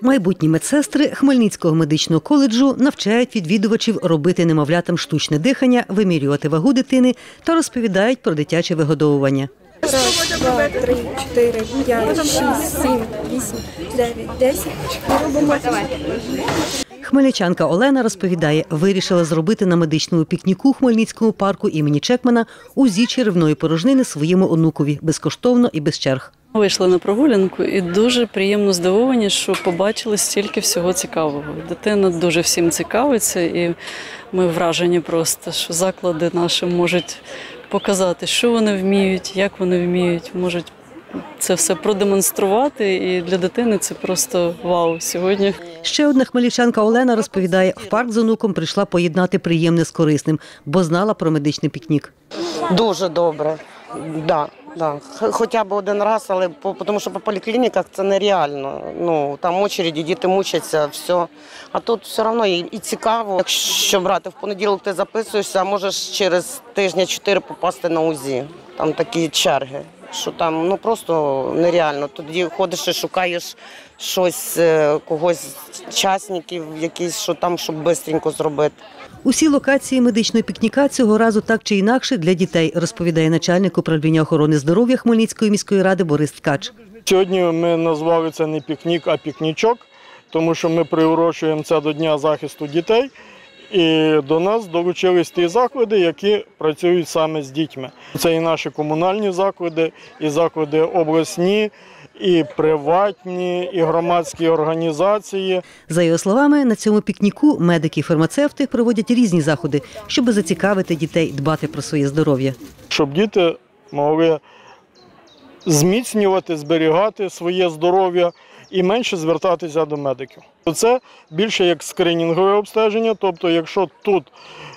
Майбутні медсестри Хмельницького медичного коледжу навчають відвідувачів робити немовлятам штучне дихання, вимірювати вагу дитини та розповідають про дитяче вигодовування. 1, 2, 3, 4, 5, 6, 7, 8, 9, 10. Робимо. Хмельничанка Олена розповідає, вирішила зробити на медичному пікніку Хмельницькому парку імені Чекмана УЗІ черевної порожнини своєму онукові безкоштовно і без черг. Вийшли на прогулянку і дуже приємно здивовані, що побачили стільки всього цікавого. Дитина дуже всім цікавиться і ми вражені просто, що заклади наші можуть показати, що вони вміють, як вони вміють, можуть це все продемонструвати, і для дитини це просто вау сьогодні. Ще одна хмельничанка Олена розповідає, в парк з онуком прийшла поєднати приємне з корисним, бо знала про медичний пікнік. Дуже добре, да. Хоча б один раз, але тому що по поліклініках це нереально. Там очереді, діти мучаться, все. А тут все одно і цікаво. Якщо брати в понеділок, ти записуєшся, а можеш через тижня 4 попасти на УЗІ. Там такі черги, що там просто нереально. Тоді ходиш і шукаєш щось, когось, часників, якісь, що там, щоб швидко зробити. Усі локації медичного пікніка цього разу так чи інакше для дітей, розповідає начальник управління охорони здоров'я Хмельницької міської ради Борис Ткач. Сьогодні ми назвали це не пікнік, а пікнічок, тому що ми приурочуємо це до Дня захисту дітей. І до нас долучились ті заклади, які працюють саме з дітьми. Це і наші комунальні заклади, і заклади обласні, і приватні, і громадські організації. За його словами, на цьому пікніку медики і фармацевти проводять різні заходи, щоб зацікавити дітей дбати про своє здоров'я. Щоб діти могли зміцнювати, зберігати своє здоров'я і менше звертатися до медиків. Це більше як скринінгове обстеження, тобто якщо тут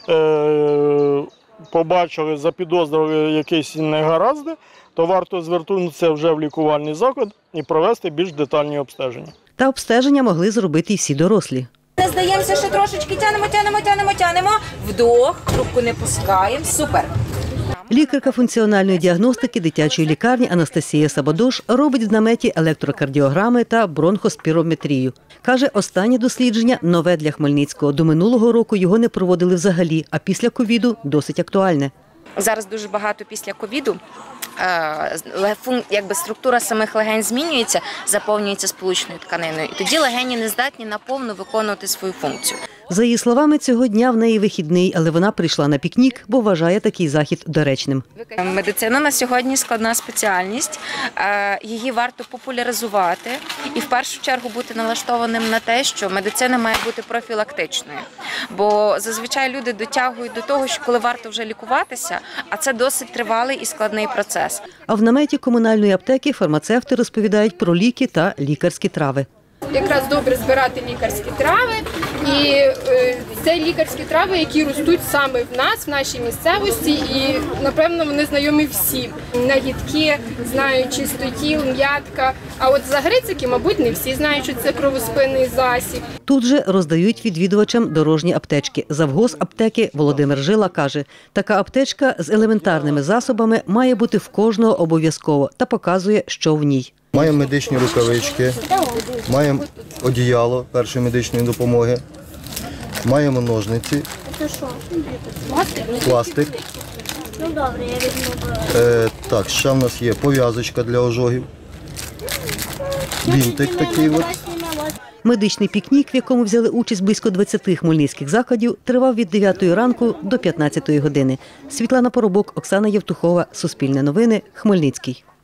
побачили, запідозрили якісь негаразди, то варто звернутися вже в лікувальний заклад і провести більш детальні обстеження. Та обстеження могли зробити і всі дорослі. Не здаємося, ще трошечки тянемо. Вдох, трубку не пускаємо. Супер. Лікарка функціональної діагностики дитячої лікарні Анастасія Сабадош робить в наметі електрокардіограми та бронхоспірометрію. Каже, останнє дослідження нове для Хмельницького. До минулого року його не проводили взагалі, а після ковіду досить актуальне. Зараз дуже багато після ковіду структура самих легень змінюється, заповнюється сполучною тканиною. І тоді легені не здатні наповну виконувати свою функцію. За її словами, цього дня в неї вихідний, але вона прийшла на пікнік, бо вважає такий захід доречним. Медицина на сьогодні складна спеціальність, її варто популяризувати і в першу чергу бути налаштованим на те, що медицина має бути профілактичною. Бо зазвичай люди дотягують до того, що коли варто вже лікуватися, а це досить тривалий і складний процес. А в наметі комунальної аптеки фармацевти розповідають про ліки та лікарські трави. Якраз добре збирати лікарські трави, і це лікарські трави, які ростуть саме в нас, в нашій місцевості, і, напевно, вони знайомі всім. Нагідки знають чистотіл, м'ятка, а от загрицики, мабуть, не всі знають, що це кровоспинний засіб. Тут же роздають відвідувачам дорожні аптечки. Завгоз аптеки Володимир Жила каже, така аптечка з елементарними засобами має бути в кожного обов'язково та показує, що в ній. Маємо медичні рукавички, маємо одіяло першої медичної допомоги, маємо ножниці, пластик. Так, ще в нас є пов'язочка для ожогів, бінтик такий от. Медичний пікнік, в якому взяли участь близько 20 хмельницьких закладів, тривав від 9 ранку до 15 години. Світлана Поробок, Оксана Євтухова, Суспільне новини, Хмельницький.